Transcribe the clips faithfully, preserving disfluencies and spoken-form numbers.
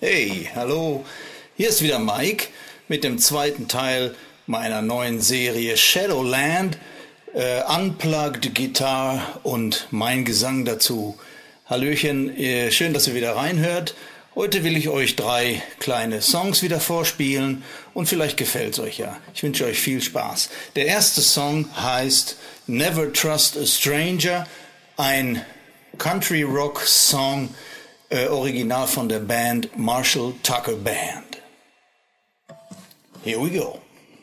Hey, hallo, hier ist wieder Mike mit dem zweiten Teil meiner neuen Serie Shadowland, äh, Unplugged Guitar und mein Gesang dazu. Hallöchen, äh, schön, dass ihr wieder reinhört. Heute will ich euch drei kleine Songs wieder vorspielen und vielleicht gefällt's euch ja. Ich wünsche euch viel Spaß. Der erste Song heißt Never Trust a Stranger, ein Country Rock Song, äh, original von der Band Marshall Tucker Band. Here we go.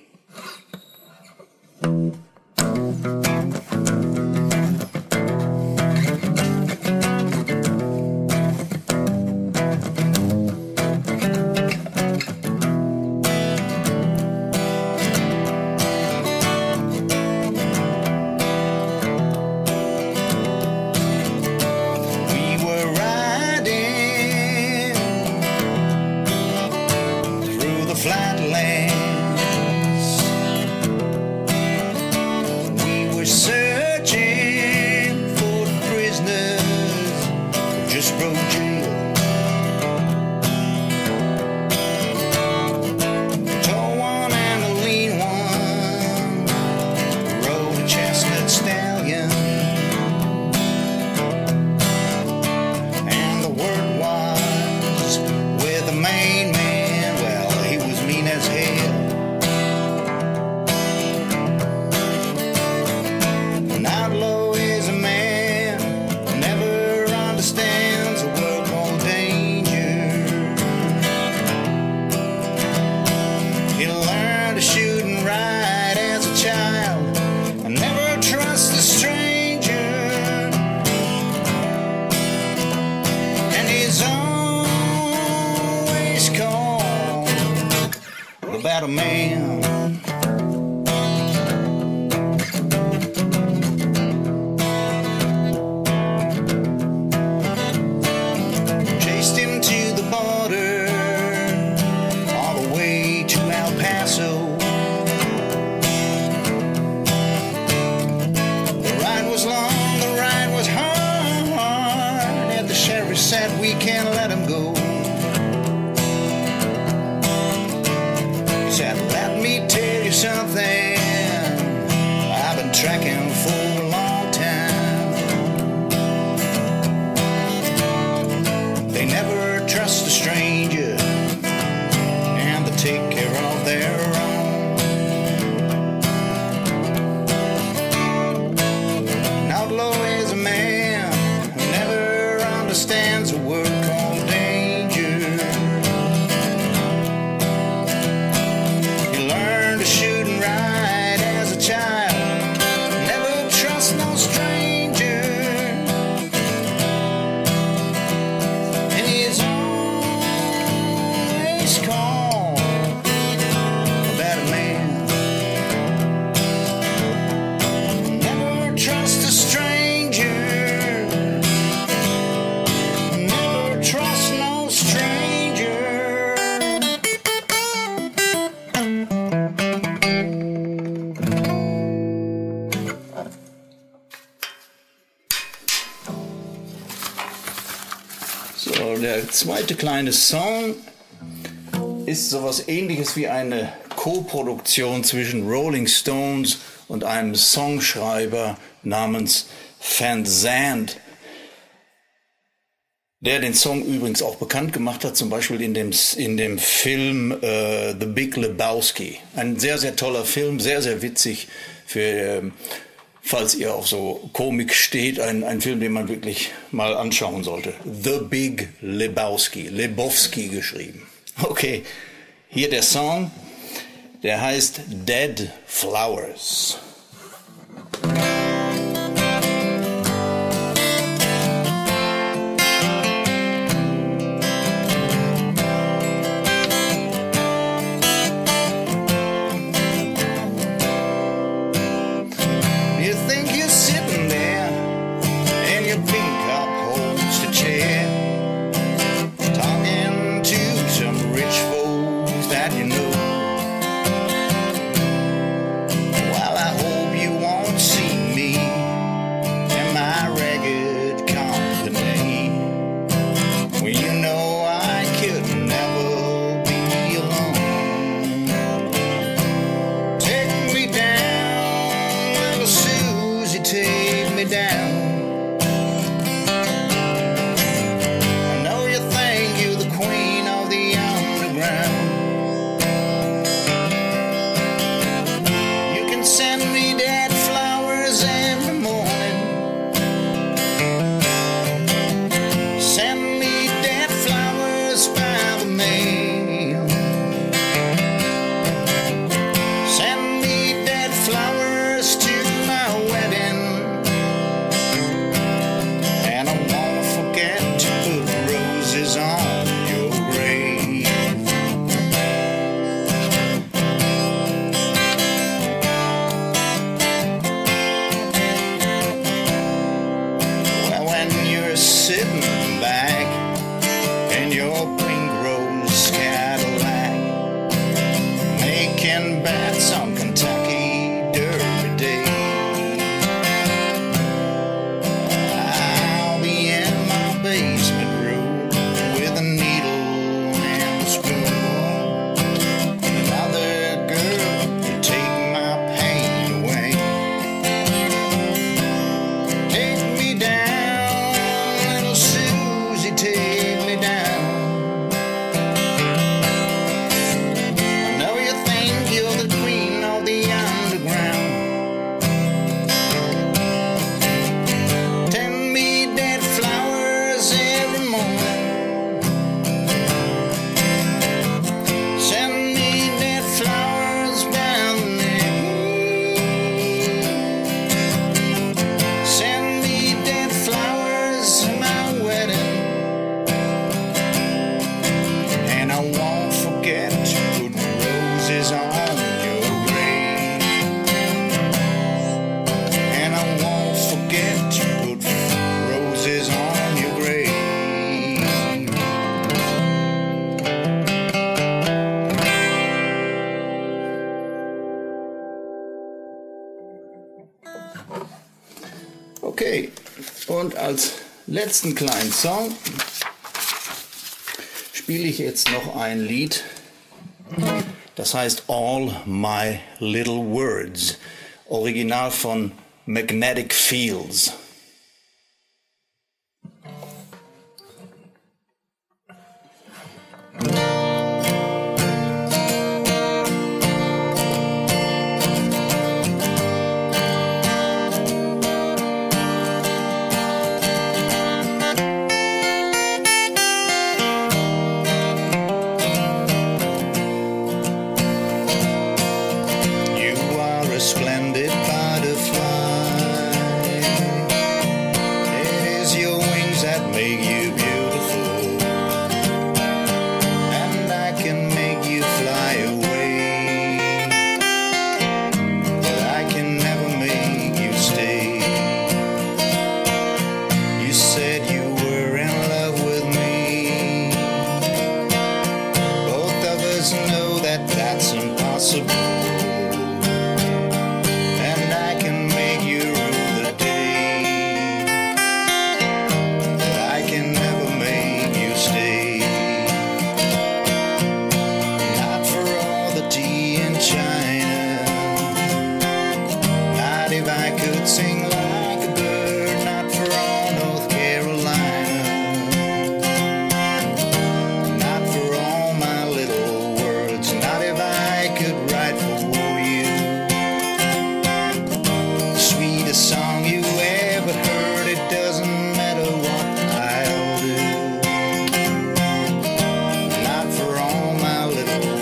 About a man. Chased him to the border, all the way to El Paso. The ride was long, the ride was hard, and the sheriff said we can't let him go. Said, let me tell you something, I've been tracking for a long time. They never trust a stranger, and they take care of their own. An outlaw is a man who never understands a word called danger. Shoot and ride as a child, never trust no stranger, and he's always called a better man. Never trust a stranger, never trust no stranger. So, der zweite kleine Song ist sowas Ähnliches wie eine Co-Produktion zwischen Rolling Stones und einem Songschreiber namens Van Zandt, der den Song übrigens auch bekannt gemacht hat, zum Beispiel in dem, in dem Film äh, The Big Lebowski. Ein sehr, sehr toller Film, sehr, sehr witzig für... Äh, falls ihr auf so Komik steht, ein, ein Film, den man wirklich mal anschauen sollte. The Big Lebowski, Lebowski geschrieben. Okay, hier der Song, der heißt Dead Flowers. That you know, while I hold Okay, und als letzten kleinen Song spiele ich jetzt noch ein Lied, das heißt All My Little Words, original von Magnetic Fields. Splendid butterfly, it is your wings that make you beautiful, and I can make you fly away, but I can never make you stay. You said you were in love with me, both of us know that that's impossible. If I could sing like a bird, not for all North Carolina, not for all my little words, not if I could write for you the sweetest song you ever heard. It doesn't matter what I'll do, not for all my little words.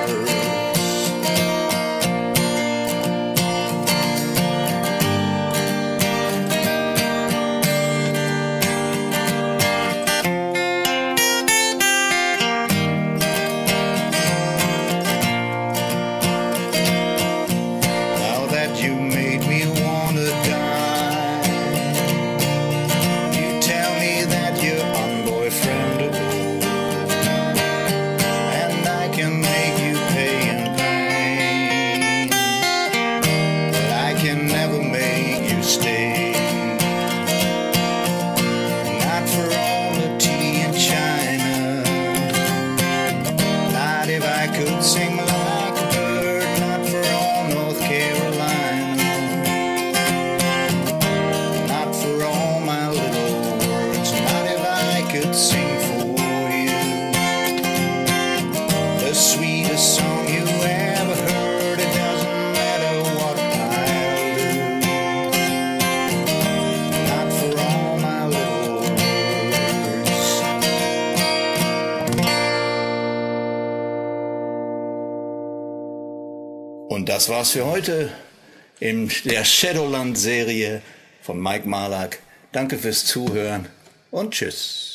You made me wanna die. You tell me that you're unboyfriendable, and I can make you pay in pain, but I can never make you stay. Not for all the tea in China, not if I could sing like a bird, not for all North Carolina. Sing for you the sweetest song you ever heard. It doesn't matter what I'll do, not for all my little words. Und das war's für heute in der Shadowland-Serie von Mike Malak. Danke fürs Zuhören und tschüss.